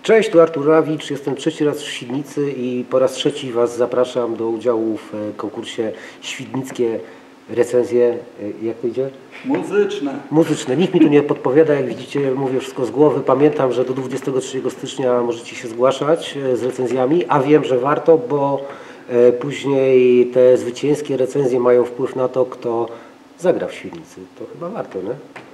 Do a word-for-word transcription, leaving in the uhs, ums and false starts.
Cześć, tu Artur Rawicz, jestem trzeci raz w Świdnicy i po raz trzeci Was zapraszam do udziału w konkursie Świdnickie recenzje, jak to idzie? Muzyczne. Muzyczne. Nikt mi tu nie podpowiada, jak widzicie, mówię wszystko z głowy. Pamiętam, że do dwudziestego trzeciego stycznia możecie się zgłaszać z recenzjami, a wiem, że warto, bo później te zwycięskie recenzje mają wpływ na to, kto zagra w Świdnicy. To chyba warto, nie?